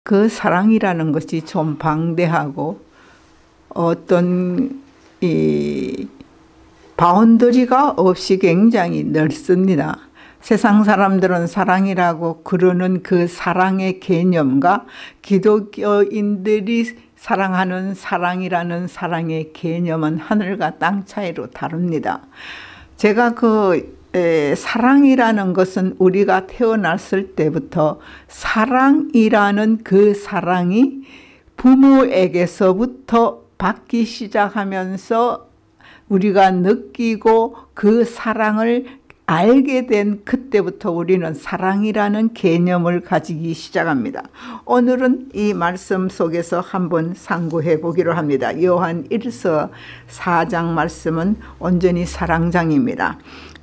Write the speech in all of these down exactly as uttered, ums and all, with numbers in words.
그 사랑이라는 것이 좀 방대하고 어떤 이 바운더리가 없이 굉장히 넓습니다. 세상 사람들은 사랑이라고 그러는 그 사랑의 개념과 기독교인들이 사랑하는 사랑이라는 사랑의 개념은 하늘과 땅 차이로 다릅니다. 제가 그 에, 사랑이라는 것은 우리가 태어났을 때부터 사랑이라는 그 사랑이 부모에게서부터 받기 시작하면서 우리가 느끼고 그 사랑을 알게 된 그때부터 우리는 사랑이라는 개념을 가지기 시작합니다. 오늘은 이 말씀 속에서 한번 상고해 보기로 합니다. 요한 일서 사 장 말씀은 온전히 사랑장입니다.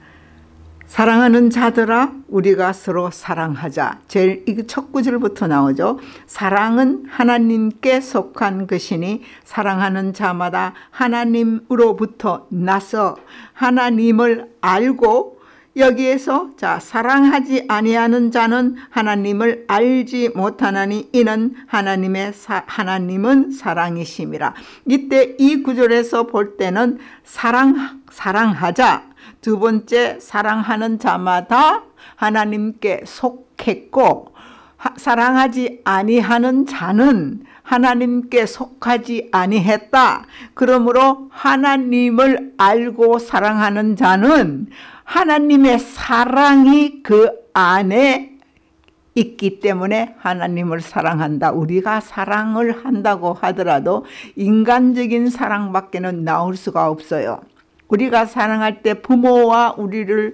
사랑하는 자들아 우리가 서로 사랑하자. 제일 첫 구절부터 나오죠. 사랑은 하나님께 속한 것이니 사랑하는 자마다 하나님으로부터 나서 하나님을 알고, 여기에서 자 사랑하지 아니하는 자는 하나님을 알지 못하나니 이는 하나님의 사, 하나님은 사랑이심이라. 이때 이 구절에서 볼 때는 사랑 사랑하자. 두 번째, 사랑하는 자마다 하나님께 속했고, 하, 사랑하지 아니하는 자는 하나님께 속하지 아니했다. 그러므로 하나님을 알고 사랑하는 자는 하나님의 사랑이 그 안에 있기 때문에 하나님을 사랑한다. 우리가 사랑을 한다고 하더라도 인간적인 사랑밖에는 나올 수가 없어요. 우리가 사랑할 때 부모와 우리를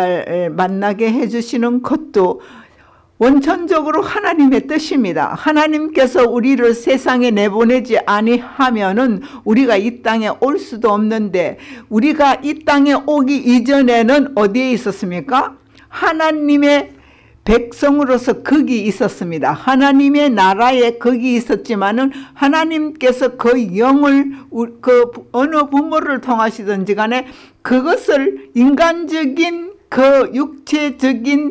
만나게 해주시는 것도 원천적으로 하나님의 뜻입니다. 하나님께서 우리를 세상에 내보내지 아니하면은 우리가 이 땅에 올 수도 없는데, 우리가 이 땅에 오기 이전에는 어디에 있었습니까? 하나님의 백성으로서 거기 있었습니다. 하나님의 나라에 거기 있었지만은 하나님께서 그 영을 그 어느 부모를 통하시든지 간에 그것을 인간적인 그 육체적인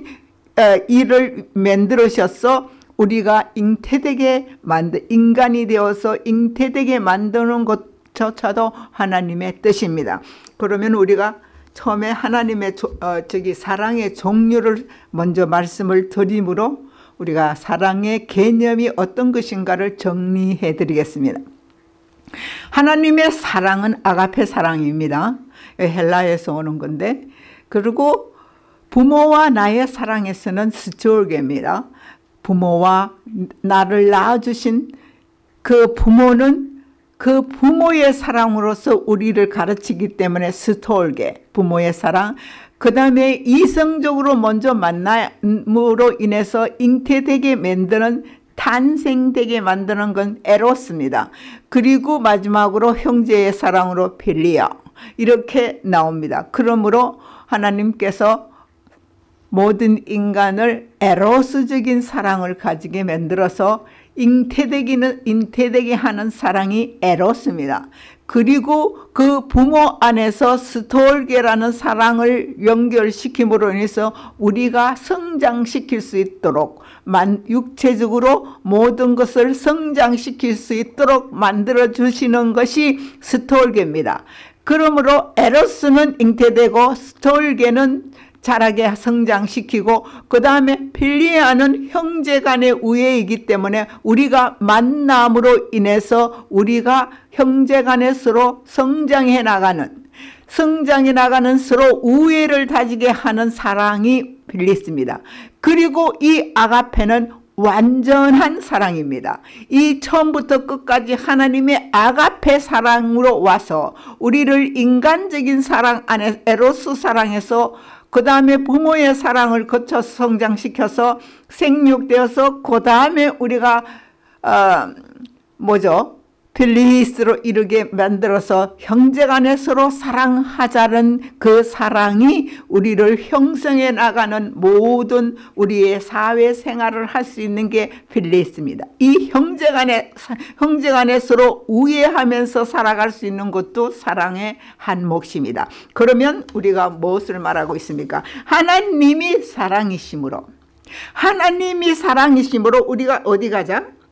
일을 만들으셔서 우리가 잉태되게 만드 인간이 되어서 잉태되게 만드는 것조차도 하나님의 뜻입니다. 그러면 우리가 처음에 하나님의 조, 어, 저기 사랑의 종류를 먼저 말씀을 드림으로 우리가 사랑의 개념이 어떤 것인가를 정리해 드리겠습니다. 하나님의 사랑은 아가페 사랑입니다. 헬라에서 오는 건데, 그리고 부모와 나의 사랑에서는 스토르게입니다. 부모와 나를 낳아주신 그 부모는 그 부모의 사랑으로서 우리를 가르치기 때문에 스토르게, 부모의 사랑. 그 다음에 이성적으로 먼저 만남으로 인해서 잉태되게 만드는, 탄생되게 만드는 건 에로스입니다. 그리고 마지막으로 형제의 사랑으로 필리아, 이렇게 나옵니다. 그러므로 하나님께서 모든 인간을 에로스적인 사랑을 가지게 만들어서 잉태되기는 잉태되게 하는 사랑이 에로스입니다. 그리고 그 부모 안에서 스토르게라는 사랑을 연결시킴으로 인해서 우리가 성장시킬 수 있도록, 만, 육체적으로 모든 것을 성장시킬 수 있도록 만들어 주시는 것이 스토르게입니다. 그러므로 에로스는 잉태되고 스토르게는 자라게 성장시키고, 그 다음에 필리아는 형제간의 우애이기 때문에 우리가 만남으로 인해서 우리가 형제간에 서로 성장해 나가는, 성장해 나가는 서로 우애를 다지게 하는 사랑이 필리스입니다. 그리고 이 아가페는 완전한 사랑입니다. 이 처음부터 끝까지 하나님의 아가페 사랑으로 와서 우리를 인간적인 사랑 안에, 에로스 사랑에서 그 다음에 부모의 사랑을 거쳐서 성장시켜서 생육되어서 그 다음에 우리가 어, 뭐죠? 필리스로 이르게 만들어서 형제간에 서로 사랑하자는 그 사랑이 우리를 형성해 나가는 모든 우리의 사회생활을 할 수 있는 게 필리스입니다. 이 형제간에 형제간에 서로 우애하면서 살아갈 수 있는 것도 사랑의 한 몫입니다. 그러면 우리가 무엇을 말하고 있습니까? 하나님이 사랑이심으로, 하나님이 사랑이심으로 우리가 어디 가자?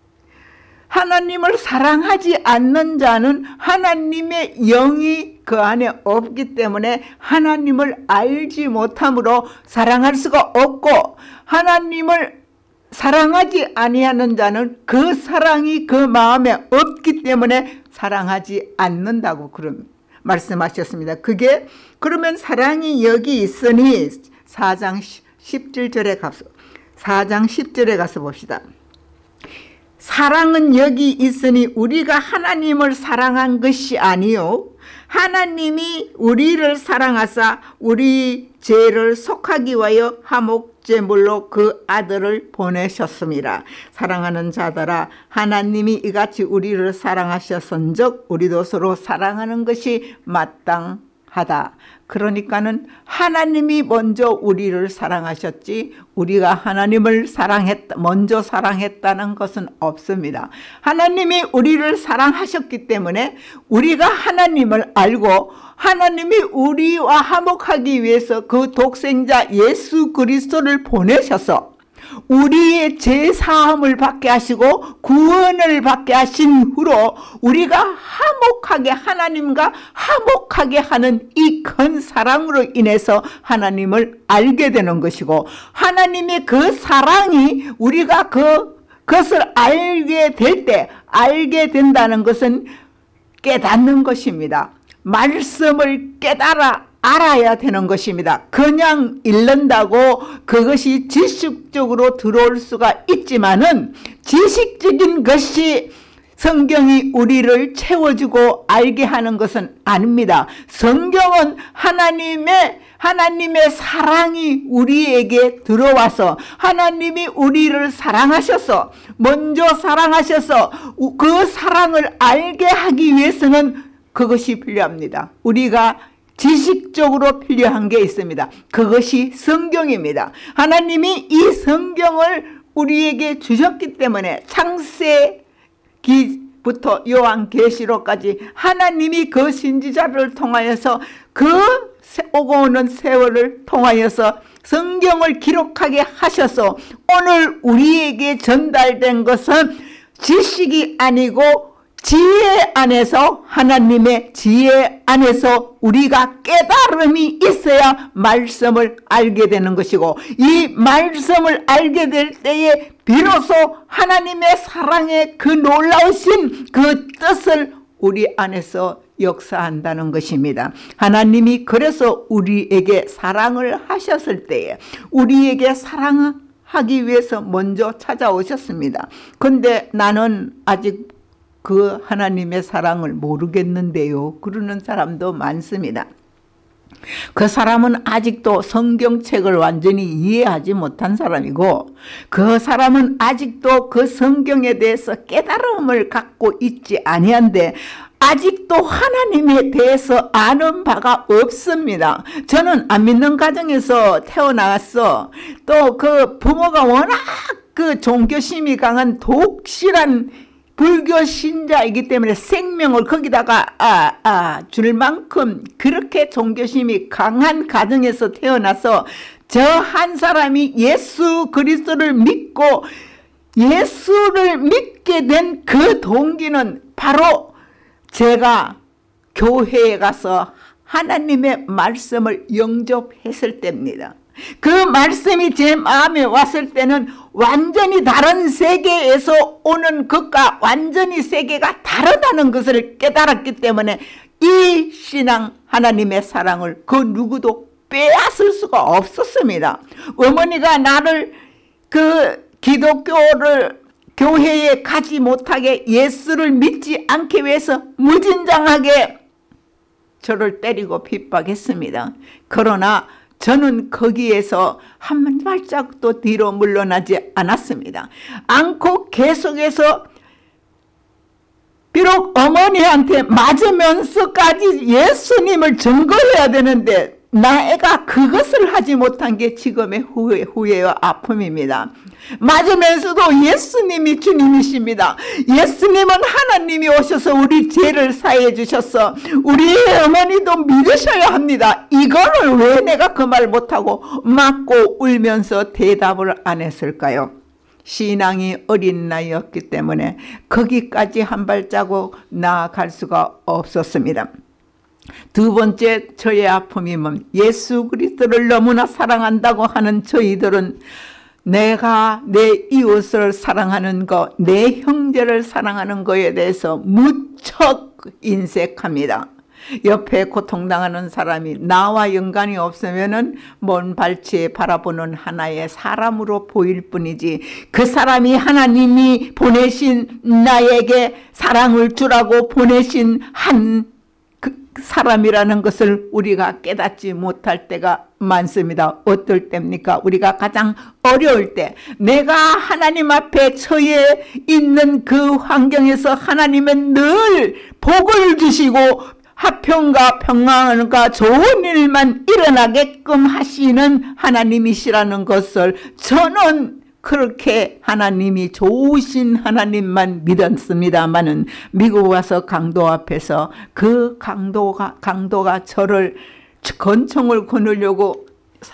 하나님을 사랑하지 않는 자는 하나님의 영이 그 안에 없기 때문에 하나님을 알지 못함으로 사랑할 수가 없고, 하나님을 사랑하지 아니하는 자는 그 사랑이 그 마음에 없기 때문에 사랑하지 않는다고 그런 말씀하셨습니다. 그게 그러면 사랑이 여기 있으니 사 장 십칠 절에 가서 사 장 십 절에 가서 봅시다. 사랑은 여기 있으니 우리가 하나님을 사랑한 것이 아니요 하나님이 우리를 사랑하사 우리 죄를 속하기 위하여 화목제물로 그 아들을 보내셨습니다. 사랑하는 자들아, 하나님이 이같이 우리를 사랑하셨은즉 우리도 서로 사랑하는 것이 마땅하다. 그러니까는 하나님이 먼저 우리를 사랑하셨지 우리가 하나님을 사랑했다, 먼저 사랑했다는 것은 없습니다. 하나님이 우리를 사랑하셨기 때문에 우리가 하나님을 알고 하나님이 우리와 화목하기 위해서 그 독생자 예수 그리스도를 보내셔서 우리의 죄사함을 받게 하시고 구원을 받게 하신 후로 우리가 화목하게 하나님과 화목하게 하는 이 큰 사랑으로 인해서 하나님을 알게 되는 것이고, 하나님의 그 사랑이 우리가 그, 그것을 알게 될 때 알게 된다는 것은 깨닫는 것입니다. 말씀을 깨달아 알아야 되는 것입니다. 그냥 읽는다고 그것이 지식적으로 들어올 수가 있지만은 지식적인 것이 성경이 우리를 채워주고 알게 하는 것은 아닙니다. 성경은 하나님의 하나님의 사랑이 우리에게 들어와서 하나님이 우리를 사랑하셔서 먼저 사랑하셔서 그 사랑을 알게 하기 위해서는 그것이 필요합니다. 우리가 지식적으로 필요한 게 있습니다. 그것이 성경입니다. 하나님이 이 성경을 우리에게 주셨기 때문에 창세기부터 요한계시록까지 하나님이 그 선지자를 통하여서 그 오고 오는 세월을 통하여서 성경을 기록하게 하셔서 오늘 우리에게 전달된 것은 지식이 아니고 지혜 안에서, 하나님의 지혜 안에서 우리가 깨달음이 있어야 말씀을 알게 되는 것이고, 이 말씀을 알게 될 때에 비로소 하나님의 사랑의 그 놀라우신 그 뜻을 우리 안에서 역사한다는 것입니다. 하나님이 그래서 우리에게 사랑을 하셨을 때에 우리에게 사랑하기 위해서 먼저 찾아오셨습니다. 근데 나는 아직 그 하나님의 사랑을 모르겠는데요, 그러는 사람도 많습니다. 그 사람은 아직도 성경책을 완전히 이해하지 못한 사람이고, 그 사람은 아직도 그 성경에 대해서 깨달음을 갖고 있지 아니한데 아직도 하나님에 대해서 아는 바가 없습니다. 저는 안 믿는 가정에서 태어나서 또 그 부모가 워낙 그 종교심이 강한 독실한 불교 신자이기 때문에 생명을 거기다가 아, 아, 줄 만큼 그렇게 종교심이 강한 가정에서 태어나서 저 한 사람이 예수 그리스도를 믿고 예수를 믿게 된 그 동기는 바로 제가 교회에 가서 하나님의 말씀을 영접했을 때입니다. 그 말씀이 제 마음에 왔을 때는 완전히 다른 세계에서 오는 것과 완전히 세계가 다르다는 것을 깨달았기 때문에 이 신앙, 하나님의 사랑을 그 누구도 빼앗을 수가 없었습니다. 어머니가 나를 그 기독교를 교회에 가지 못하게, 예수를 믿지 않기 위해서 무진장하게 저를 때리고 핍박했습니다. 그러나 저는 거기에서 한 발짝도 뒤로 물러나지 않았습니다. 않고 계속해서 비록 어머니한테 맞으면서까지 예수님을 증거해야 되는데 나애가 그것을 하지 못한 게 지금의 후회, 후회와 아픔입니다. 맞으면서도 예수님이 주님이십니다. 예수님은 하나님이 오셔서 우리 죄를 사해 주셔서 우리의 어머니도 믿으셔야 합니다. 이거를 왜 내가 그 말 못하고 맞고 울면서 대답을 안 했을까요? 신앙이 어린 나이였기 때문에 거기까지 한 발자국 나아갈 수가 없었습니다. 두 번째 저의 아픔이 뭡 예수 그리스도를 너무나 사랑한다고 하는 저희들은 내가 내 이웃을 사랑하는 것, 내 형제를 사랑하는 것에 대해서 무척 인색합니다. 옆에 고통당하는 사람이 나와 연관이 없으면은 먼 발치에 바라보는 하나의 사람으로 보일 뿐이지 그 사람이 하나님이 보내신 나에게 사랑을 주라고 보내신 한 그 사람이라는 것을 우리가 깨닫지 못할 때가 많습니다. 어떨 때입니까? 우리가 가장 어려울 때 내가 하나님 앞에 처해 있는 그 환경에서 하나님은 늘 복을 주시고 화평과 평안과 좋은 일만 일어나게끔 하시는 하나님이시라는 것을 저는 그렇게 하나님이 좋으신 하나님만 믿었습니다마는 미국 와서 강도 앞에서 그 강도가, 강도가 저를 권총을 거느려고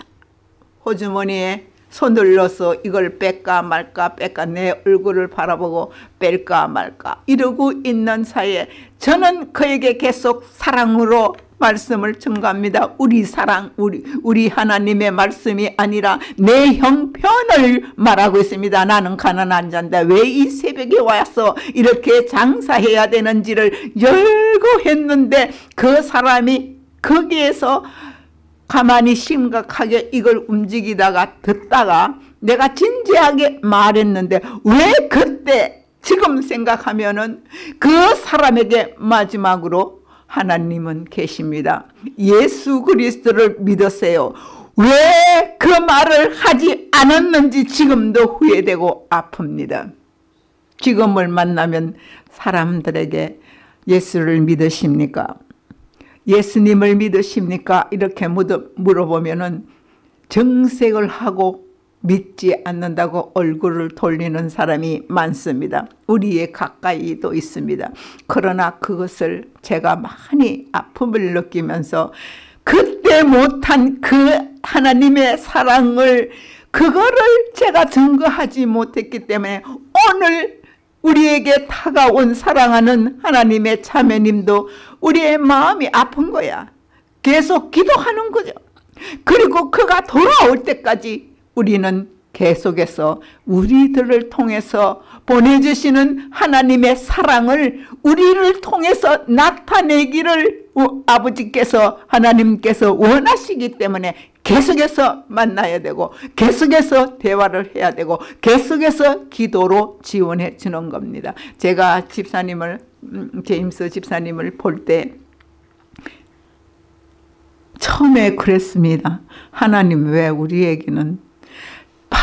호주머니에 손을 넣어서 이걸 뺄까 말까 뺄까 내 얼굴을 바라보고 뺄까 말까 이러고 있는 사이에 저는 그에게 계속 사랑으로 말씀을 전가합니다. 우리 사랑, 우리, 우리 하나님의 말씀이 아니라 내 형편을 말하고 있습니다. 나는 가난한 자인데 왜 이 새벽에 와서 이렇게 장사해야 되는지를 열고 했는데 그 사람이 거기에서 가만히 심각하게 이걸 움직이다가 듣다가 내가 진지하게 말했는데 왜 그때 지금 생각하면은 그 사람에게 마지막으로 하나님은 계십니다. 예수 그리스도를 믿으세요. 왜 그 말을 하지 않았는지 지금도 후회되고 아픕니다. 지금을 만나면 사람들에게 예수를 믿으십니까? 예수님을 믿으십니까? 이렇게 물어보면은 정색을 하고 믿지 않는다고 얼굴을 돌리는 사람이 많습니다. 우리의 가까이도 있습니다. 그러나 그것을 제가 많이 아픔을 느끼면서 그때 못한 그 하나님의 사랑을 그거를 제가 증거하지 못했기 때문에 오늘 우리에게 다가온 사랑하는 하나님의 자매님도 우리의 마음이 아픈 거야. 계속 기도하는 거죠. 그리고 그가 돌아올 때까지 우리는 계속해서 우리들을 통해서 보내주시는 하나님의 사랑을 우리를 통해서 나타내기를 아버지께서 하나님께서 원하시기 때문에 계속해서 만나야 되고 계속해서 대화를 해야 되고 계속해서 기도로 지원해 주는 겁니다. 제가 집사님을 제임스 집사님을 볼 때 처음에 그랬습니다. 하나님 왜 우리에게는 막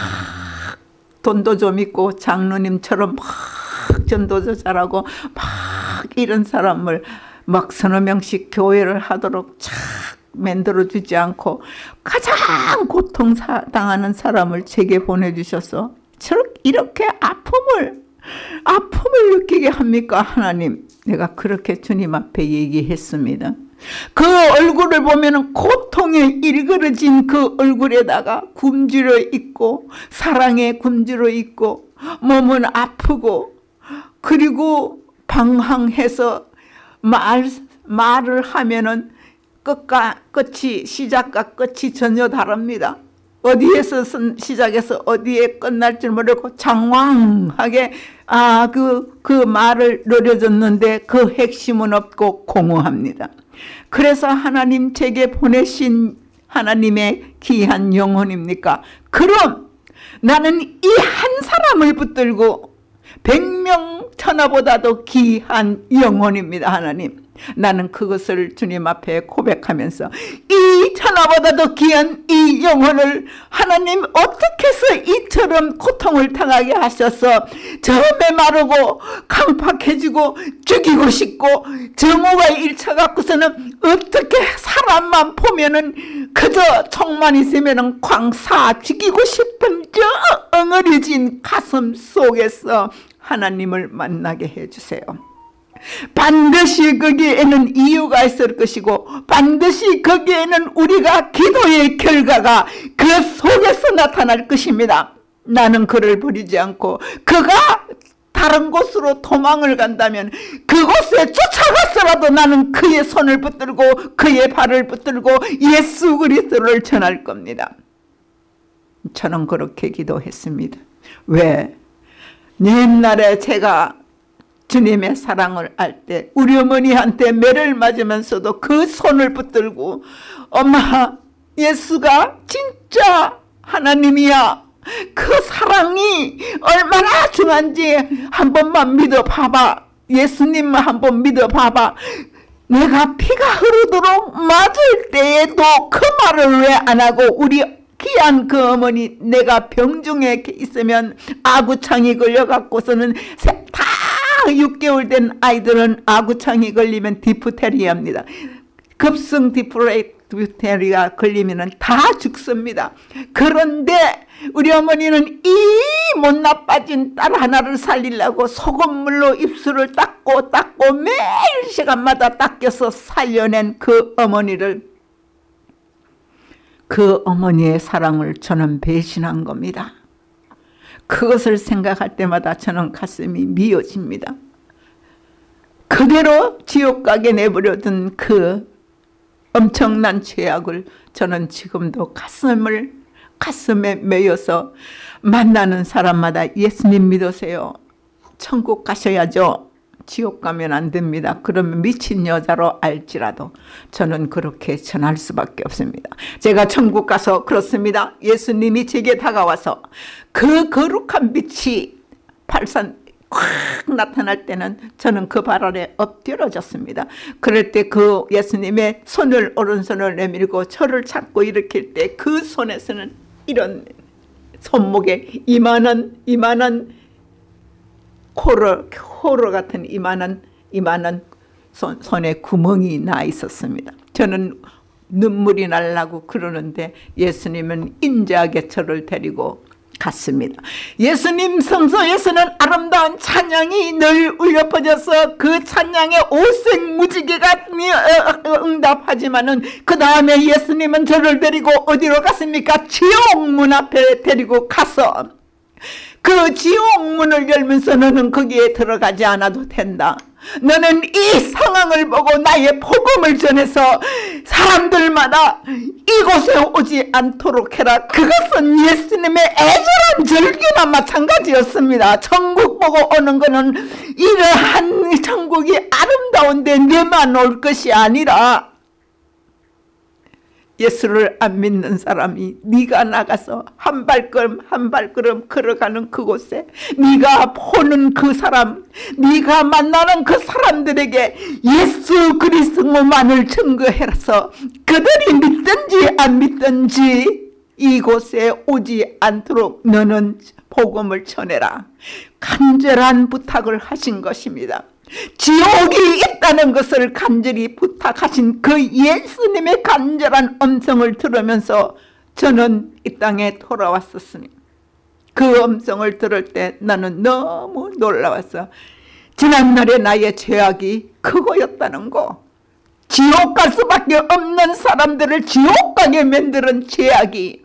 돈도 좀 있고 장로님처럼 막 전도도 잘하고 막 이런 사람을 막 서너 명씩 교회를 하도록 착 만들어주지 않고 가장 고통당하는 사람을 제게 보내주셔서 저렇게 이렇게 아픔을 아픔을 느끼게 합니까 하나님? 내가 그렇게 주님 앞에 얘기했습니다. 그 얼굴을 보면 고통에 일그러진 그 얼굴에다가 굶주려 있고 사랑에 굶주려 있고 몸은 아프고 그리고 방황해서 말, 말을 하면은 끝과 끝이 시작과 끝이 전혀 다릅니다. 어디에서 시작해서 어디에 끝날 줄 모르고 장황하게 아, 그, 그 말을 노려줬는데 그 핵심은 없고 공허합니다. 그래서 하나님 제게 보내신 하나님의 귀한 영혼입니까? 그럼 나는 이 한 사람을 붙들고 백명 천하보다도 귀한 영혼입니다. 하나님. 나는 그것을 주님 앞에 고백하면서 이 천하보다도 귀한 이 영혼을 하나님 어떻게 해서 이처럼 고통을 당하게 하셔서 저 메마르고 강팍해지고 죽이고 싶고 정오가 일차 갖고서는 어떻게 사람만 보면은 그저 총만 있으면은 광사 죽이고 싶은 저 엉어리진 가슴 속에서 하나님을 만나게 해주세요. 반드시 거기에는 이유가 있을 것이고 반드시 거기에는 우리가 기도의 결과가 그 속에서 나타날 것입니다. 나는 그를 버리지 않고 그가 다른 곳으로 도망을 간다면 그곳에 쫓아가서라도 나는 그의 손을 붙들고 그의 발을 붙들고 예수 그리스도를 전할 겁니다. 저는 그렇게 기도했습니다. 왜? 옛날에 제가 주님의 사랑을 알 때 우리 어머니한테 매를 맞으면서도 그 손을 붙들고 엄마, 예수가 진짜 하나님이야. 그 사랑이 얼마나 중요한지 한 번만 믿어봐봐. 예수님만 한 번 믿어봐봐. 내가 피가 흐르도록 맞을 때에도 그 말을 왜 안 하고 우리 귀한 그 어머니, 내가 병중에 있으면 아구창이 걸려갖고서는 다 육 개월 된 아이들은 아구창이 걸리면 디프테리아입니다. 급성 디프테리아 걸리면 다 죽습니다. 그런데 우리 어머니는 이 못 나빠진 딸 하나를 살리려고 소금물로 입술을 닦고 닦고 매일 시간마다 닦여서 살려낸 그 어머니를, 그 어머니의 사랑을 저는 배신한 겁니다. 그것을 생각할 때마다 저는 가슴이 미어집니다. 그대로 지옥 가게 내버려둔 그 엄청난 죄악을 저는 지금도 가슴을 가슴에 매여서 만나는 사람마다 예수님 믿으세요. 천국 가셔야죠. 지옥 가면 안 됩니다. 그러면 미친 여자로 알지라도 저는 그렇게 전할 수밖에 없습니다. 제가 천국 가서 그렇습니다. 예수님이 제게 다가와서 그 거룩한 빛이 발산 확 나타날 때는 저는 그 발 아래 엎드려졌습니다. 그럴 때 그 예수님의 손을, 오른손을 내밀고 저를 잡고 일으킬 때 그 손에서는 이런 손목에 이만한 이만한 코로, 코로 같은 이만한 이만한 손, 손에 구멍이 나 있었습니다. 저는 눈물이 날라고 그러는데 예수님은 인자하게 저를 데리고 갔습니다. 예수님 성소에서는 아름다운 찬양이 늘 울려 퍼져서 그 찬양에 오색무지개가 응답하지만은 그 다음에 예수님은 저를 데리고 어디로 갔습니까? 지옥문 앞에 데리고 가서 그 지옥문을 열면서 너는 거기에 들어가지 않아도 된다. 너는 이 상황을 보고 나의 복음을 전해서 사람들마다 이곳에 오지 않도록 해라. 그것은 예수님의 애절한 절규나 마찬가지였습니다. 천국 보고 오는 것은 이러한 천국이 아름다운데 내만 올 것이 아니라 예수를 안 믿는 사람이 네가 나가서 한 발걸음 한 발걸음 걸어가는 그곳에 네가 보는 그 사람, 네가 만나는 그 사람들에게 예수 그리스도만을 증거해서 그들이 믿든지 안 믿든지 이곳에 오지 않도록 너는 복음을 전해라. 간절한 부탁을 하신 것입니다. 지옥이 있다는 것을 간절히 부탁하신 그 예수님의 간절한 음성을 들으면서 저는 이 땅에 돌아왔었습니다. 그 음성을 들을 때 나는 너무 놀라웠어. 지난날의 나의 죄악이 그거였다는 거. 지옥 갈 수밖에 없는 사람들을 지옥 가게 만드는 죄악이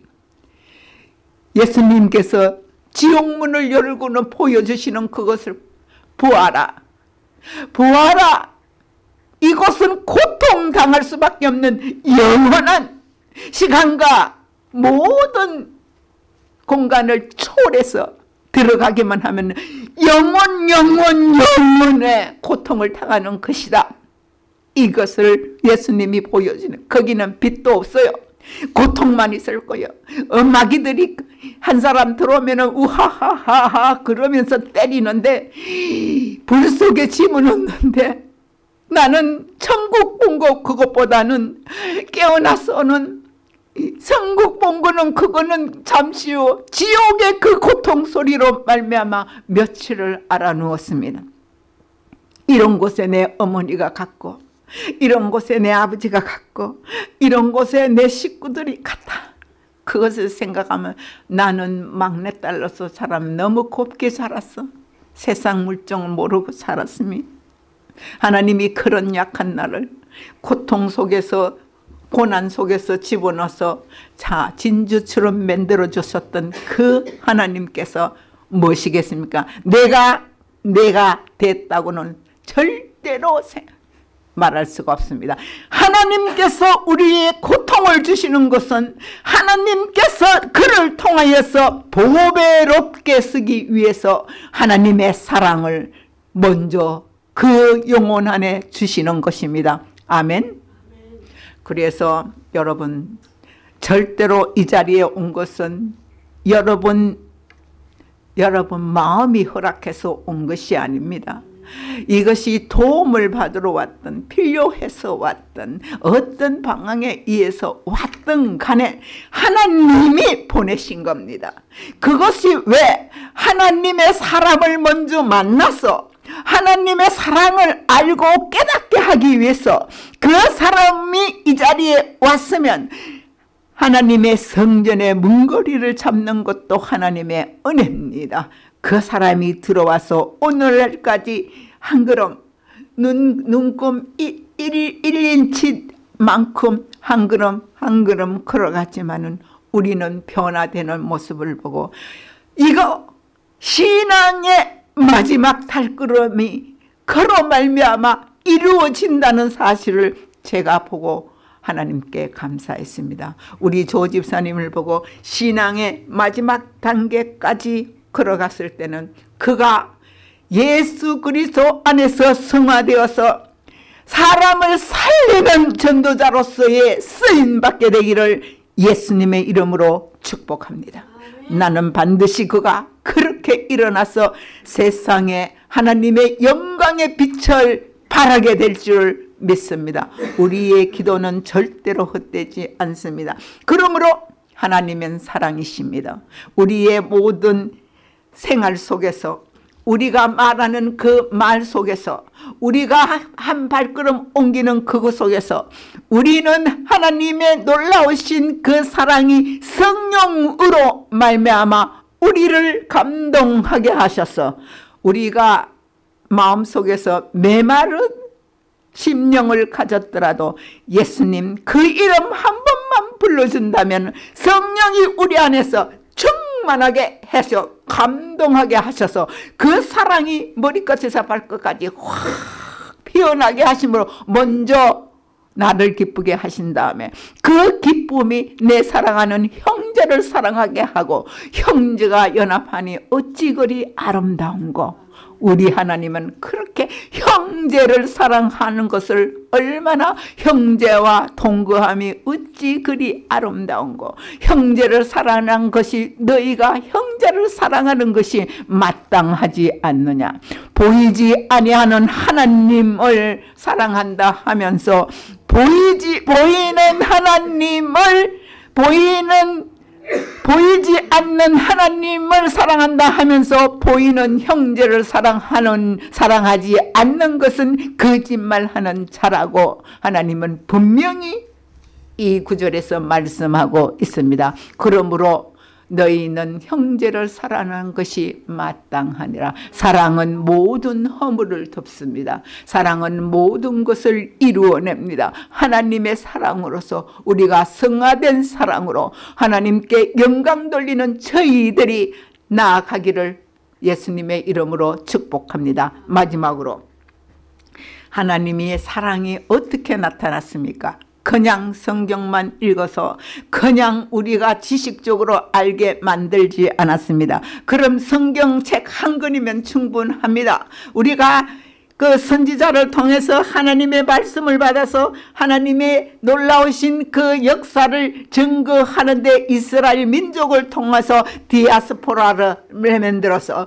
예수님께서 지옥문을 열고는 보여주시는 그것을 보아라. 보아라. 이곳은 고통당할 수밖에 없는 영원한 시간과 모든 공간을 초월해서 들어가기만 하면 영원 영원 영원의 고통을 당하는 것이다. 이것을 예수님이 보여주는, 거기는 빛도 없어요. 고통만 있을 거예요. 마귀들이 한 사람 들어오면 우하하하하 그러면서 때리는데 불 속에 짐은 없는데 나는 천국 본 거 그것보다는 깨어나서는 천국 본 거는 그거는 잠시요 지옥의 그 고통 소리로 말미암아 며칠을 알아누웠습니다. 이런 곳에 내 어머니가 갔고 이런 곳에 내 아버지가 갔고 이런 곳에 내 식구들이 갔다. 그것을 생각하면 나는 막내딸로서 자라면 너무 곱게 자랐어. 세상 물정을 모르고 살았으니 하나님이 그런 약한 나를 고통 속에서 고난 속에서 집어넣어서 자 진주처럼 만들어 주셨던 그 하나님께서 무엇이겠습니까? 내가 내가 됐다고는 절대로 말할 수가 없습니다. 하나님께서 우리의 고통을 주시는 것은 하나님께서 그를 통하여서 보배롭게 쓰기 위해서 하나님의 사랑을 먼저 그 영혼 안에 주시는 것입니다. 아멘. 그래서 여러분, 절대로 이 자리에 온 것은 여러분 여러분 마음이 허락해서 온 것이 아닙니다. 이것이 도움을 받으러 왔든 필요해서 왔든 어떤 방향에 의해서 왔든 간에 하나님이 보내신 겁니다. 그것이 왜 하나님의 사람을 먼저 만나서 하나님의 사랑을 알고 깨닫게 하기 위해서 그 사람이 이 자리에 왔으면 하나님의 성전의 문거리를 잡는 것도 하나님의 은혜입니다. 그 사람이 들어와서 오늘날까지 한 걸음 눈, 눈금 일 인치만큼 한 걸음 한 걸음 걸어갔지만은 우리는 변화되는 모습을 보고 이거 신앙의 마지막 발걸음이 걸어 말미암아 이루어진다는 사실을 제가 보고 하나님께 감사했습니다. 우리 조 집사님을 보고 신앙의 마지막 단계까지 걸어갔을 때는 그가 예수 그리스도 안에서 성화되어서 사람을 살리는 전도자로서의 쓰임받게 되기를 예수님의 이름으로 축복합니다. 나는 반드시 그가 그렇게 일어나서 세상에 하나님의 영광의 빛을 발하게 될 줄 믿습니다. 우리의 기도는 절대로 헛되지 않습니다. 그러므로 하나님은 사랑이십니다. 우리의 모든 생활 속에서 우리가 말하는 그 말 속에서 우리가 한 발걸음 옮기는 그것 속에서 우리는 하나님의 놀라우신 그 사랑이 성령으로 말미암아 우리를 감동하게 하셔서 우리가 마음속에서 메마른 심령을 가졌더라도 예수님 그 이름 한 번만 불러준다면 성령이 우리 안에서 충만하게 해서 감동하게 하셔서 그 사랑이 머리끝에서 발끝까지 확 피어나게 하심으로 먼저 나를 기쁘게 하신 다음에 그 기쁨이 내 사랑하는 형제를 사랑하게 하고 형제가 연합하니 어찌 그리 아름다운고. 우리 하나님은 그렇게 형제를 사랑하는 것을 얼마나 형제와 동거함이 어찌 그리 아름다운고. 형제를 사랑하는 것이 너희가 형제를 사랑하는 것이 마땅하지 않느냐. 보이지 아니하는 하나님을 사랑한다 하면서 보이지 보이는 하나님을 보이는 보이지 않는 하나님을 사랑한다 하면서 보이는 형제를 사랑하는 사랑하지 않는 것은 거짓말하는 자라고 하나님은 분명히 이 구절에서 말씀하고 있습니다. 그러므로 너희는 형제를 사랑하는 것이 마땅하니라. 사랑은 모든 허물을 덮습니다. 사랑은 모든 것을 이루어냅니다. 하나님의 사랑으로서 우리가 성화된 사랑으로 하나님께 영광 돌리는 저희들이 나아가기를 예수님의 이름으로 축복합니다. 마지막으로 하나님의 사랑이 어떻게 나타났습니까? 그냥 성경만 읽어서 그냥 우리가 지식적으로 알게 만들지 않았습니다. 그럼 성경책 한 권이면 충분합니다. 우리가 그 선지자를 통해서 하나님의 말씀을 받아서 하나님의 놀라우신 그 역사를 증거하는데 이스라엘 민족을 통해서 디아스포라를 만들어서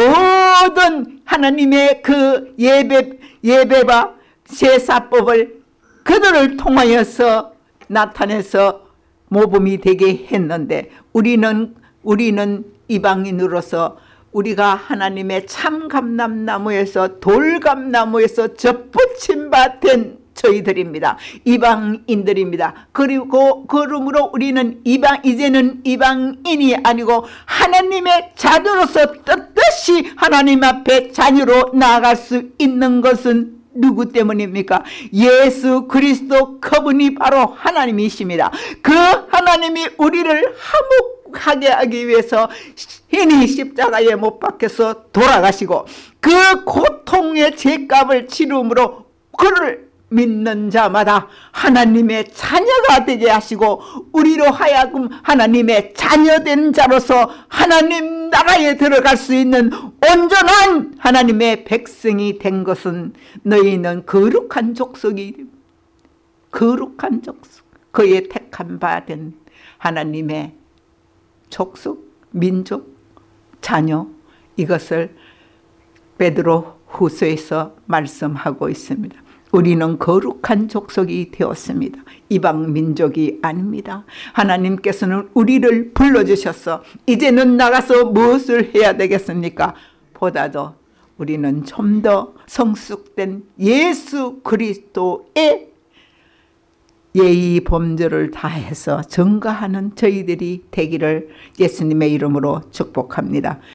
모든 하나님의 그 예배, 예배와 제사법을 그들을 통하여서 나타내서 모범이 되게 했는데 우리는 우리는 이방인으로서 우리가 하나님의 참 감람나무에서 돌감나무에서 접붙임 바 된 저희들입니다. 이방인들입니다. 그리고 그러므로 우리는 이방 이제는 이방인이 아니고 하나님의 자녀로서 뜻뜻이 하나님 앞에 자녀로 나아갈 수 있는 것은 누구 때문입니까? 예수 그리스도 그분이 바로 하나님이십니다. 그 하나님이 우리를 화목하게 하기 위해서 신이 십자가에 못 박혀서 돌아가시고 그 고통의 죄값을 치름으로 그를 믿는 자마다 하나님의 자녀가 되게 하시고 우리로 하여금 하나님의 자녀된 자로서 하나님 나라에 들어갈 수 있는 온전한 하나님의 백성이 된 것은 너희는 거룩한 족속이 거룩한 족속 그의 택한 바 된 하나님의 족속 민족 자녀 이것을 베드로 후서에서 말씀하고 있습니다. 우리는 거룩한 족속이 되었습니다. 이방 민족이 아닙니다. 하나님께서는 우리를 불러주셔서 이제는 나가서 무엇을 해야 되겠습니까? 보다도 우리는 좀 더 성숙된 예수 그리스도의 예의 범절을 다해서 증거하는 저희들이 되기를 예수님의 이름으로 축복합니다.